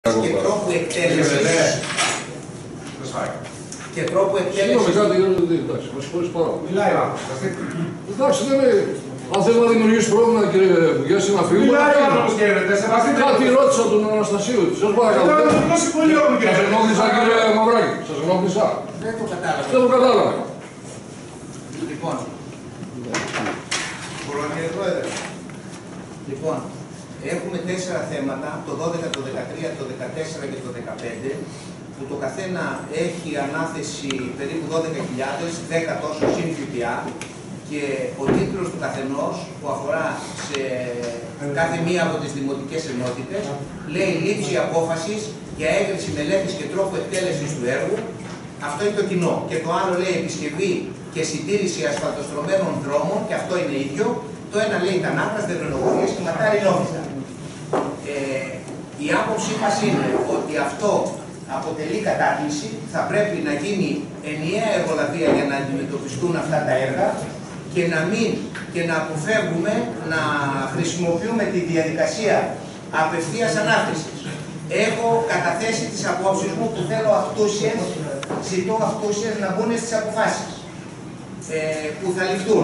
και τρόπου εκτέλεσης. Και τρόπου εκτέλεσης. Εντάξει, μας χωρίς πάρα. Μιλάει ο άνθρωπος. Εντάξει, δεν είναι. Αν θέλει να δημιουργήσει πρόβλημα, κύριε Υπουργέ, να φύγουμε. Μιλάει ο άνθρωπος, κύριε Ρετέ. Κάτι ρώτησα τον Αναστασίου. Σας παρακαλώ. Σας ενόχλησα, κύριε Μαυράκη. Σας ενόχλησα. Δεν το κατάλαβα. Δεν το κατάλαβα. Λοιπόν. Μπορώ, κύριε Πρόεδρε. Λοιπόν, έχουμε 4 θέματα, το 12, το 13, το 14 και το 15, που το καθένα έχει ανάθεση περίπου 12.000, 10 τόσο συν ΦΠΑ, και ο τίτλος του καθενός, που αφορά σε κάθε μία από τις δημοτικές ενότητες, λέει λήψη απόφασης για έγκριση μελέτης και τρόπο εκτέλεσης του έργου. Αυτό είναι το κοινό. Και το άλλο λέει επισκευή και συντήρηση ασφαλτοστρωμένων δρόμων, και αυτό είναι ίδιο. Το ένα λέει Τανάκρας, Δευτερολογίες και Ματάρι Νόβιτα. Η άποψή μας είναι ότι αυτό αποτελεί κατάκληση, θα πρέπει να γίνει ενιαία εργολαβία για να αντιμετωπιστούν αυτά τα έργα και να αποφεύγουμε να χρησιμοποιούμε τη διαδικασία απευθείας ανάθεσης. Έχω καταθέσει τις απόψεις μου που θέλω αυτούσιες, ζητώ αυτούσιες να μπουν στις αποφάσεις που θα ληφθούν.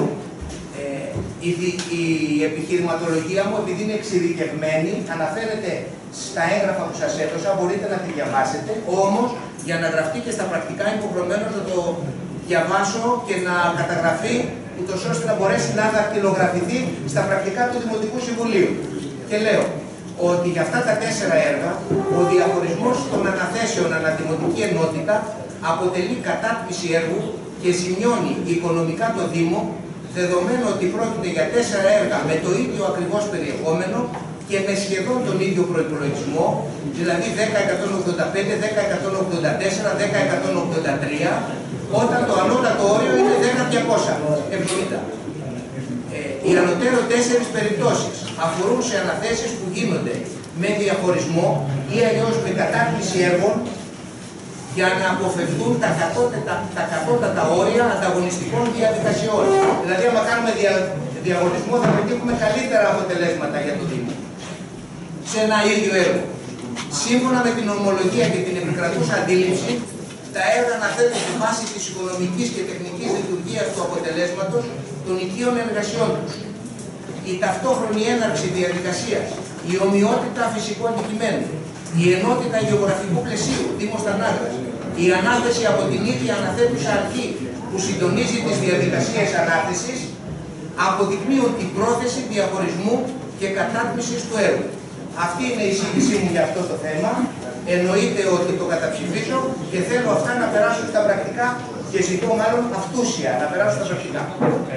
Η επιχειρηματολογία μου, επειδή είναι εξειδικευμένη, αναφέρεται στα έγγραφα που σας έδωσα, μπορείτε να τη διαβάσετε, όμως για να γραφτεί και στα πρακτικά είμαι υποχρεωμένος να το διαβάσω και να καταγραφεί, ούτως ώστε να μπορέσει να δακτυλογραφηθεί στα πρακτικά του Δημοτικού Συμβουλίου. Και λέω ότι για αυτά τα 4 έργα, ο διαχωρισμός των αναθέσεων αναδημοτική ενότητα αποτελεί κατάτμιση έργου και ζημιώνει οικονομικά το Δήμο, δεδομένου ότι πρόκειται για 4 έργα με το ίδιο ακριβώς περιεχόμενο και με σχεδόν τον ίδιο προϋπολογισμό, δηλαδή 10.185, 10.184, 10.183, όταν το ανώτατο όριο είναι 10.270. Οι ανωτέρω 4 περιπτώσεις αφορούν σε αναθέσεις που γίνονται με διαχωρισμό ή αλλιώς με κατάκληση έργων για να αποφευθούν τα κατώτατα όρια ανταγωνιστικών διαδικασιών. Δηλαδή, άμα κάνουμε διαγωνισμό, θα πετύχουμε καλύτερα αποτελέσματα για το Δήμο σε ένα ίδιο έργο. Σύμφωνα με την ομολογία και την επικρατούσα αντίληψη, τα έργα αναθέτουν στη βάση της οικονομικής και τεχνικής λειτουργίας του αποτελέσματος των οικείων εργασιών τους. Η ταυτόχρονη έναρξη διαδικασίας, η ομοιότητα φυσικού αντικειμένου, η ενότητα γεωγραφικού πλαισίου, Δήμος Τανάκρας, η ανάθεση από την ίδια αναθέτουσα αρχή που συντονίζει τις διαδικασίες ανάθεσης, αποδεικνύουν την πρόθεση διαχωρισμού και κατάτμισης του έργου. Αυτή είναι η εισήγησή μου για αυτό το θέμα. Εννοείται ότι το καταψηφίζω και θέλω αυτά να περάσουν στα πρακτικά και ζητώ μάλλον αυτούσια να περάσουν στα πρακτικά.